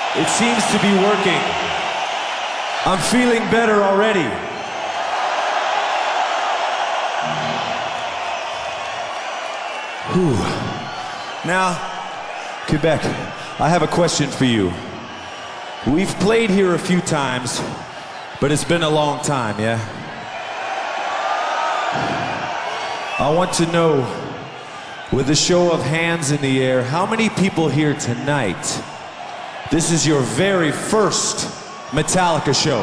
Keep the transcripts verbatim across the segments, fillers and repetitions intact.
It seems to be working. I'm feeling better already. Whew. Now, Quebec, I have a question for you. We've played here a few times, but it's been a long time, yeah? I want to know, with a show of hands in the air, how many people here tonight, this is your very first Metallica show?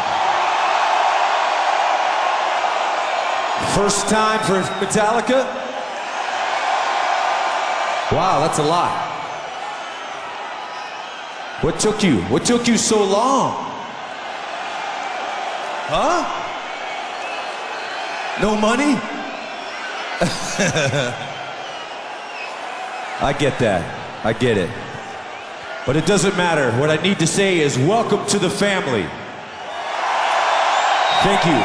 First time for Metallica? Wow, that's a lot. What took you? What took you so long? Huh? No money? I get that. I get it. But it doesn't matter. What I need to say is welcome to the family. Thank you.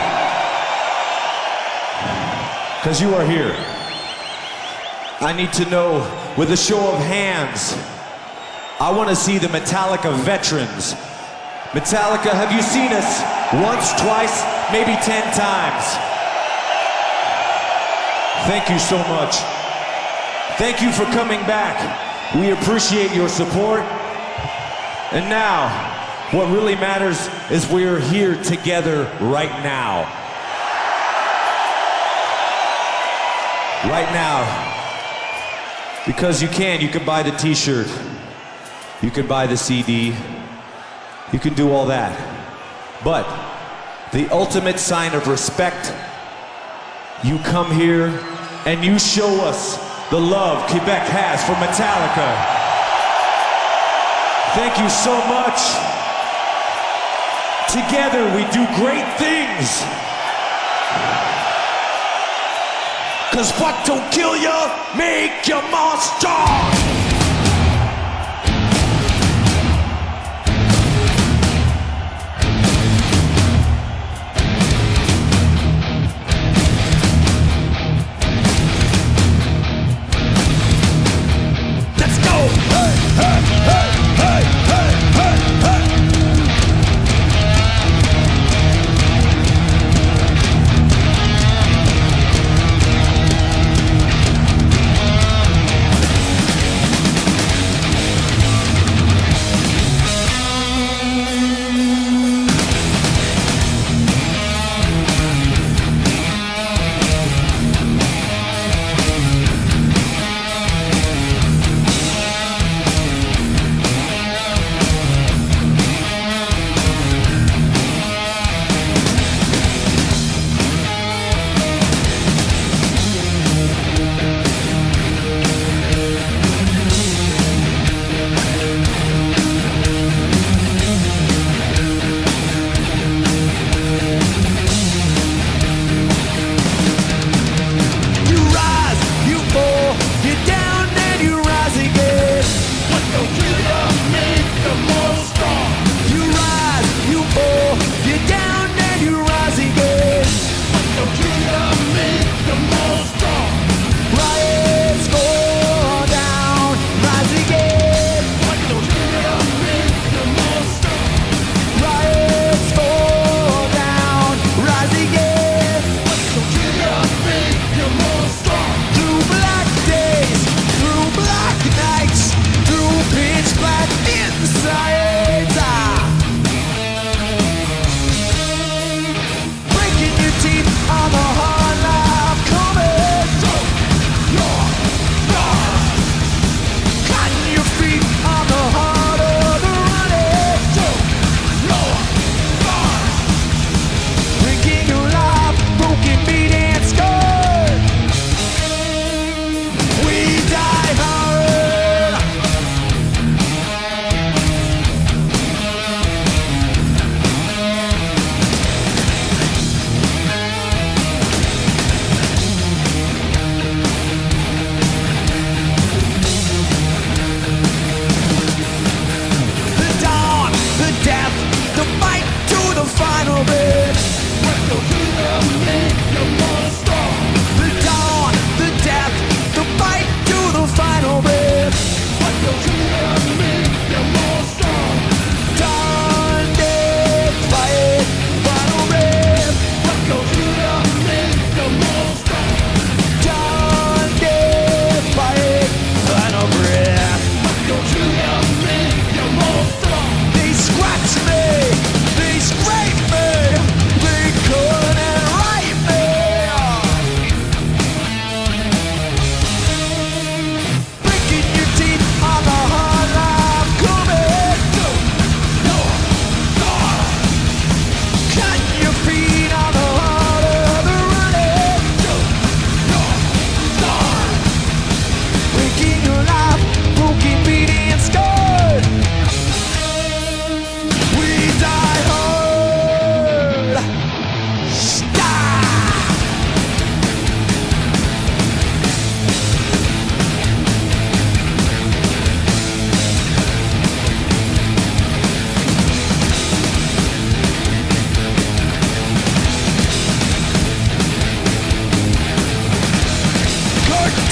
Because you are here. I need to know, with a show of hands, I want to see the Metallica veterans. Metallica, have you seen us once, twice, maybe ten times? Thank you so much. Thank you for coming back. We appreciate your support. And now, what really matters is we're here together right now. Right now. Because you can, you can buy the t-shirt. You can buy the C D. You can do all that. But the ultimate sign of respect, you come here and you show us the love Quebec has for Metallica. Thank you so much. Together we do great things. Cause what don't kill you, make you more strong.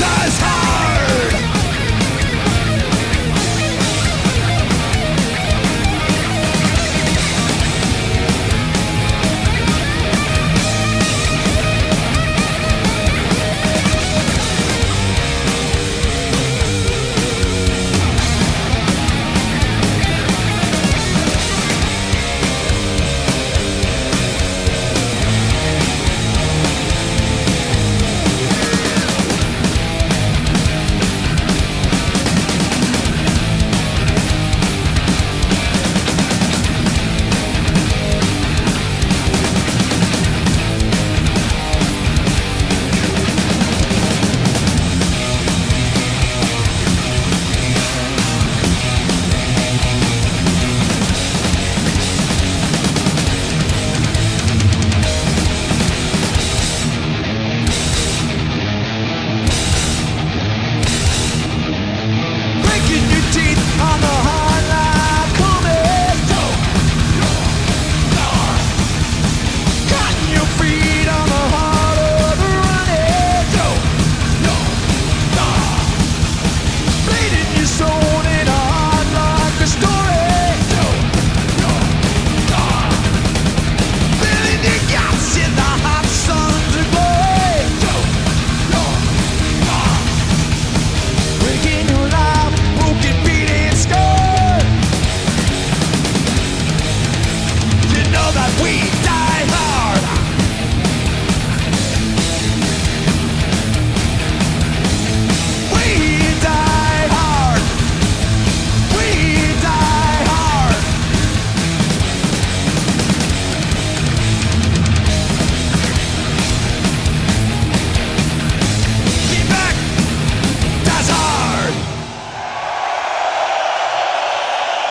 Cause how